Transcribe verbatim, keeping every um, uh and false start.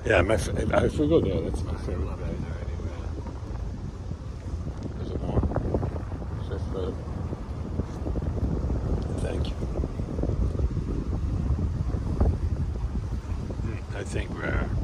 Yeah, my, if we go there, that's my favorite area there anyway. There's more. Just, uh, thank you. I think we're